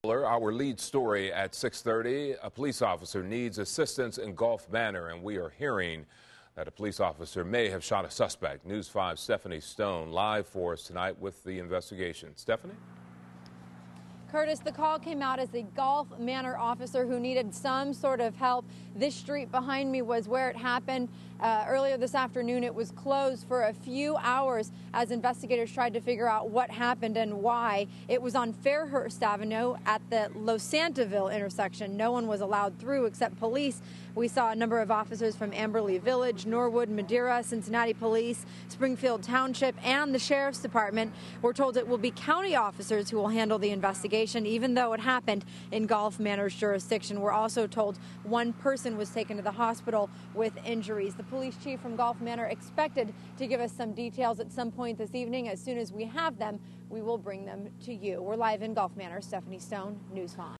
Our lead story at 6:30, a police officer needs assistance in Gulf Manor, and we are hearing that a police officer may have shot a suspect. News 5's Stephanie Stone live for us tonight with the investigation. Stephanie? Curtis, the call came out as a Gulf Manor officer who needed some sort of help. This street behind me was where it happened. Earlier this afternoon, it was closed for a few hours as investigators tried to figure out what happened and why. It was on Fairhurst Avenue at the Los Santaville intersection. No one was allowed through except police. We saw a number of officers from Amberley Village, Norwood, Madeira, Cincinnati Police, Springfield Township, and the Sheriff's Department. We're told it will be county officers who will handle the investigation, even though it happened in Gulf Manor's jurisdiction. We're also told one person was taken to the hospital with injuries. The police chief from Gulf Manor expected to give us some details at some point this evening. As soon as we have them, we will bring them to you. We're live in Gulf Manor. Stephanie Stone, News 5.